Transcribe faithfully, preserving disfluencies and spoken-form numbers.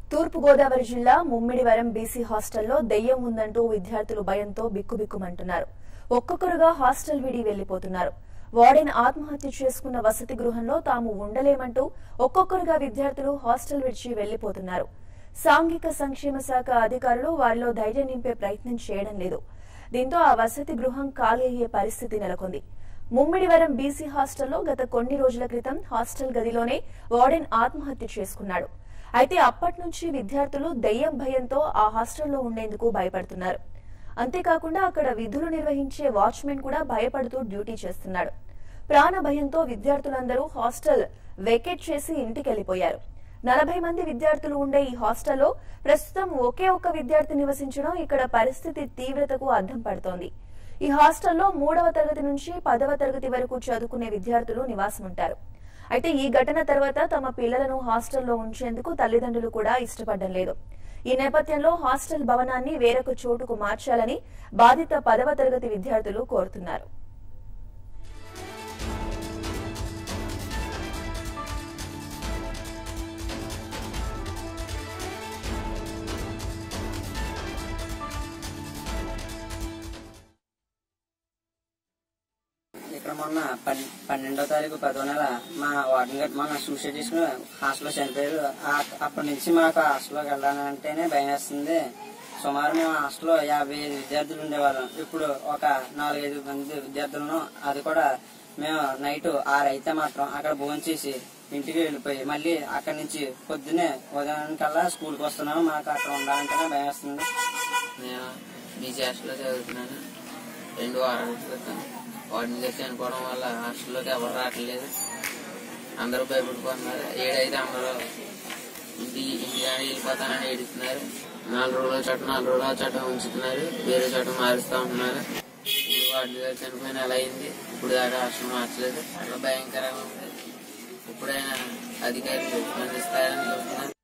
తూర్పు గోదావరి జిల్లా ముమ్మిడివరం బీసీ హాస్టల్లో దెయ్యం ఉందంటూ విద్యార్థులు భయంతో బిక్కుబిక్కుమంటున్నారు. ఒక్కొక్కరుగా హాస్టల్ విడి వెళ్లిపోతున్నారు. వార్డెన్ ఆత్మహత్య చేసుకున్న వసతి గృహంలో తాము ఉండలేమంటూ ఒక్కొక్కరుగా విద్యార్థులు హాస్టల్ విడిచి వెళ్లిపోతున్నారు. సాంఘిక సంక్షేమ శాఖ అధికారులు వారిలో ధైర్యం నింపే ప్రయత్నం చేయడం లేదు. దీంతో ఆ వసతి గృహం ఖాళీ అయ్యే పరిస్థితి నెలకొంది. ముమ్మిడివరం బీసీ హాస్టల్లో గత కొన్ని రోజుల క్రితం హాస్టల్ గదిలోనే వార్డెన్ ఆత్మహత్య చేసుకున్నాడు. అయితే అప్పటి నుంచి విద్యార్థులు దెయ్యం భయంతో ఆ హాస్టల్లో ఉండేందుకు భయపడుతున్నారు. అంతేకాకుండా అక్కడ విధులు నిర్వహించే వాచ్మెన్ కూడా భయపడుతూ డ్యూటీ చేస్తున్నాడు. ప్రాణ భయంతో విద్యార్థులందరూ హాస్టల్ వెకేట్ చేసి ఇంటికెళ్లిపోయారు. నలభై మంది విద్యార్థులు ఉండే ఈ హాస్టల్లో ప్రస్తుతం ఒకే ఒక్క విద్యార్థి నివసించడం ఇక్కడ పరిస్థితి తీవ్రతకు అద్దం పడుతోంది. ఈ హాస్టల్లో మూడవ తరగతి నుంచి పదవ తరగతి వరకు చదువుకునే విద్యార్థులు నివాసం ఉంటారు. అయితే ఈ ఘటన తర్వాత తమ పిల్లలను హాస్టల్లో ఉంచేందుకు తల్లిదండ్రులు కూడా ఇష్టపడడం లేదు. ఈ నేపథ్యంలో హాస్టల్ భవనాన్ని వేరొక చోటుకు మార్చాలని బాధిత పదవ తరగతి విద్యార్థులు కోరుతున్నారు. ఇక్కడ మొన్న పన్నెండో తారీఖు పదో నెల మా వార్డెన్ గారు మొన్న సూసైడ్ చేసుకుని హాస్టల్లో చనిపోయారు. అప్పటి నుంచి మాకు హాస్టల్లోకి వెళ్ళాలంటేనే భయం వేస్తుంది. సుమారు మేము హాస్టల్లో యాభై ఐదు విద్యార్థులు ఉండేవాళ్ళం. ఇప్పుడు ఒక నాలుగైదు మంది విద్యార్థులను, అది కూడా మేము నైట్ ఆరు అయితే మాత్రం అక్కడ భోజనం చేసి ఇంటికి వెళ్ళిపోయి మళ్ళీ అక్కడి నుంచి పొద్దున్నే ఉదయం కల్లా స్కూల్కి వస్తున్నాము. మాకు అక్కడ ఉండాలంటేనే భయం వేస్తుంది. నేను బీసీ హాస్టల్లో చదువుతున్నాను. రెండు వారాల క్రితం వార్డెన్ గారు చనిపోవడం వల్ల హాస్టల్లోకి ఎవరు రావట్లేదు. అందరూ భయపడిపోతున్నారు. ఏడైతే అందరూ ఇంటి ఇంటికాడ వెళ్ళిపోతానని ఏడుస్తున్నారు. నాలుగు రోజుల చట్టం నాలుగు రోజుల చట్టం ఉంచుతున్నారు. వేరే చట్టం మారుస్తూ ఉంటున్నారు. ఇప్పుడు వార్డెన్ గారు చనిపోయిన ఎలా అయింది. ఇప్పుడు దాకా హాస్టల్ మార్చలేదు. అట్లా భయంకరంగా ఉంది. ఇప్పుడైనా అధికారులు స్పందిస్తారని చూస్తున్నాను.